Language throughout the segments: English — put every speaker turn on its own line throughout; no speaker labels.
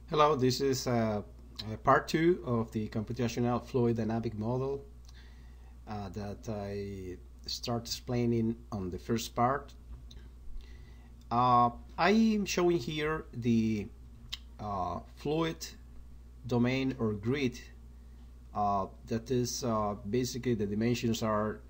Hello, this is part 2 of the computational fluid dynamic model that I start explaining on the first part. I am showing here the fluid domain or grid that is basically the dimensions are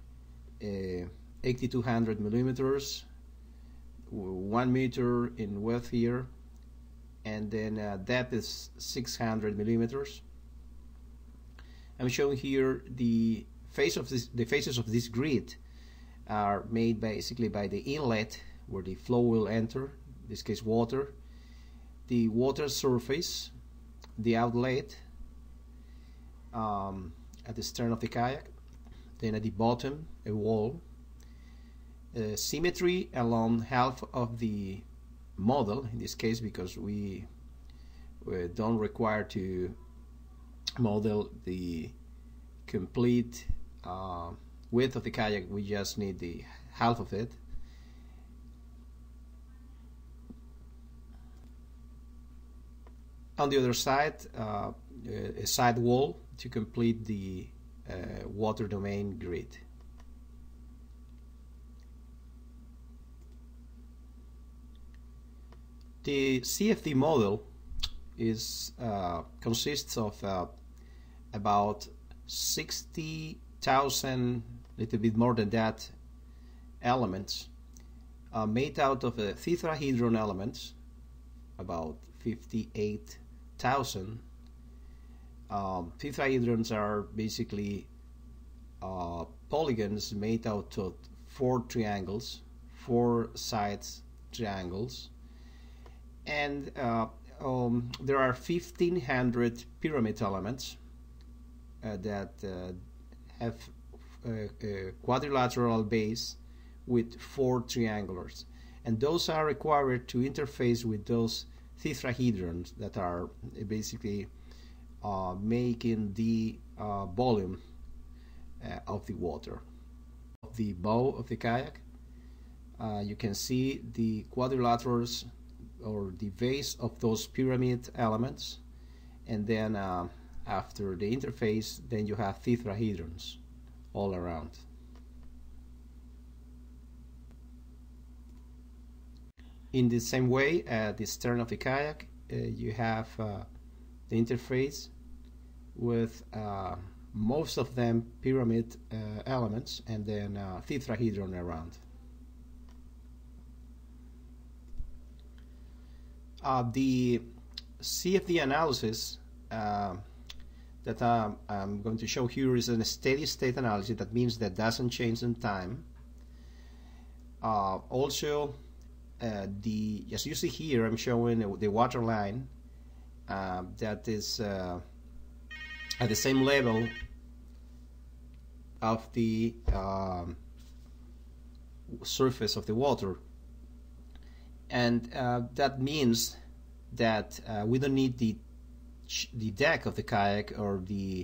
8200 millimeters, 1 meter in width here, and then depth is 600 millimeters. I'm showing here the faces of this grid are made basically by the inlet where the flow will enter, in this case water, the water surface, the outlet at the stern of the kayak, then at the bottom a wall, symmetry along half of the model, in this case because we don't require to model the complete width of the kayak, we just need the half of it. On the other side, a side wall to complete the water domain grid. The CFD model is consists of about 60,000, little bit more than that, elements made out of tetrahedron elements, about 58,000. Tetrahedrons are basically polygons made out of 4 triangles, 4 sides triangles. And there are 1,500 pyramid elements that have a quadrilateral base with 4 triangulars, and those are required to interface with those tetrahedrons that are basically making the volume of the water. The bow of the kayak, you can see the quadrilaterals or the base of those pyramid elements, and then after the interface, then you have tetrahedrons all around. In the same way, at the stern of the kayak, you have the interface with most of them pyramid elements, and then tetrahedron around. The CFD analysis that I'm going to show here is a steady state analysis. That means that doesn't change in time. Also, as you see here, I'm showing the water line that is at the same level of the surface of the water. And that means that we don't need the deck of the kayak or the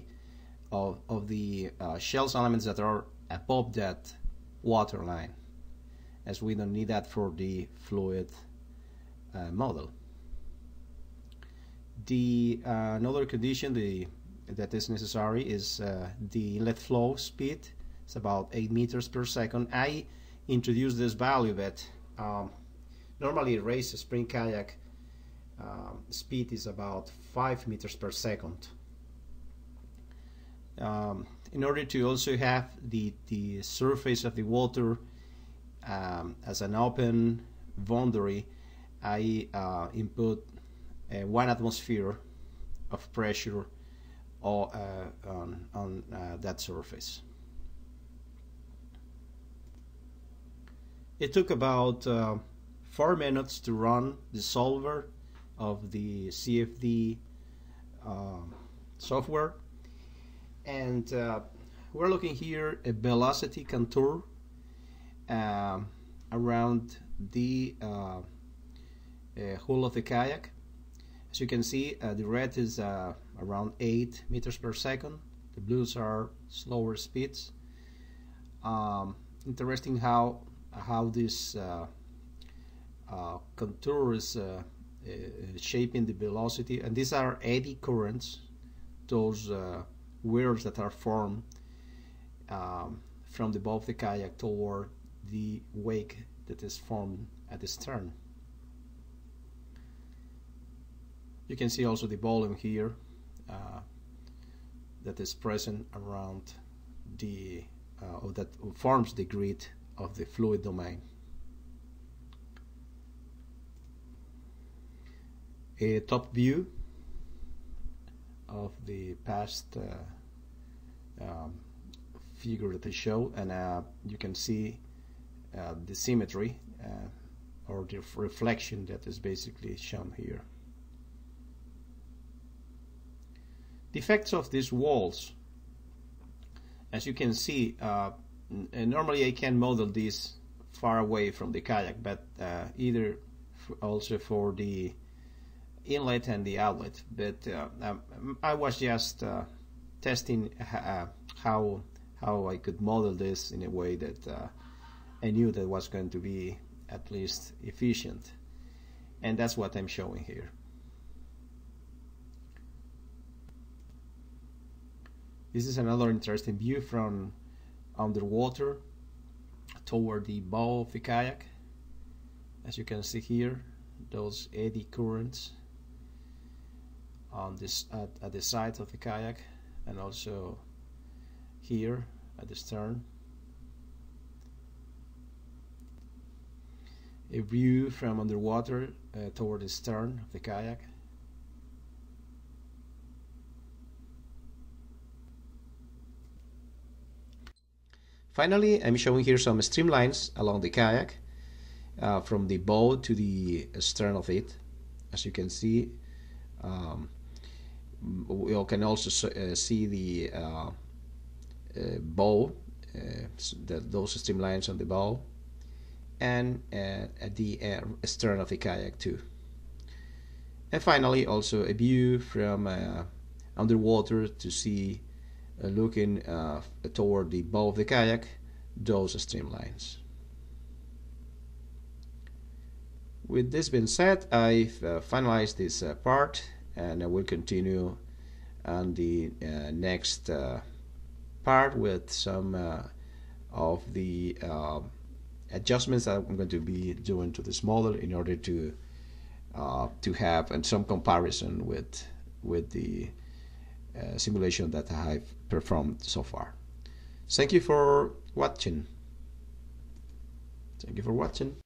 shells elements that are above that water line, as we don't need that for the fluid model. The another condition that is necessary is the inlet flow speed. It's about 8 meters per second. I introduced this value that normally race a sprint kayak speed is about 5 meters per second. In order to also have the surface of the water as an open boundary, I input 1 atmosphere of pressure on that surface. It took about 4 minutes to run the solver of the CFD software, and we're looking here a velocity contour around the hull of the kayak. As you can see, the red is around 8 meters per second. The blues are slower speeds. Interesting how this contour is shaping the velocity, and these are eddy currents, those whirls that are formed from the bow of the kayak toward the wake that is formed at the stern. You can see also the volume here that is present around the or that forms the grid of the fluid domain. A top view of the past figure that I showed, and you can see the symmetry or the reflection that is basically shown here. The effects of these walls, as you can see, normally I can model this far away from the kayak, but either also for the inlet and the outlet, but I was just testing how I could model this in a way that I knew that was going to be at least efficient, and that's what I'm showing here. This is another interesting view from underwater toward the bow of the kayak. As you can see here, those eddy currents on this at the sides of the kayak, and also here at the stern. A view from underwater toward the stern of the kayak. Finally, I'm showing here some streamlines along the kayak from the bow to the stern of it. As you can see, we can also see the bow, those streamlines on the bow, and at the stern of the kayak too. And finally, also a view from underwater to see looking toward the bow of the kayak, those streamlines. With this being said, I've finalized this part, and I will continue on the next part with some of the adjustments that I'm going to be doing to this model in order to have some comparison with the simulation that I've performed so far. Thank you for watching.